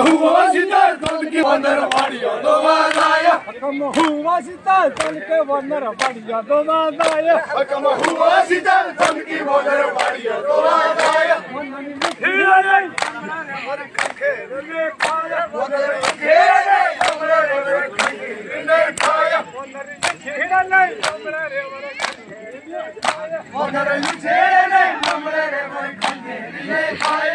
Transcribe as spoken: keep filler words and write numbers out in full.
हुआ सीता तन की वंदर पाड़िया दो मादाया कम हुआ सीता तन के वंदर पाड़िया दो मादाया कम हुआ सीता तन की वंदर पाड़िया दो मादाया हीरा नहीं हमारे खंखे रे खाया वंदर खेले हमरे रे खंखे रे खाया वंदर हीरा नहीं हमरे रे वंदर खेले हमरे रे खंखे रे खाया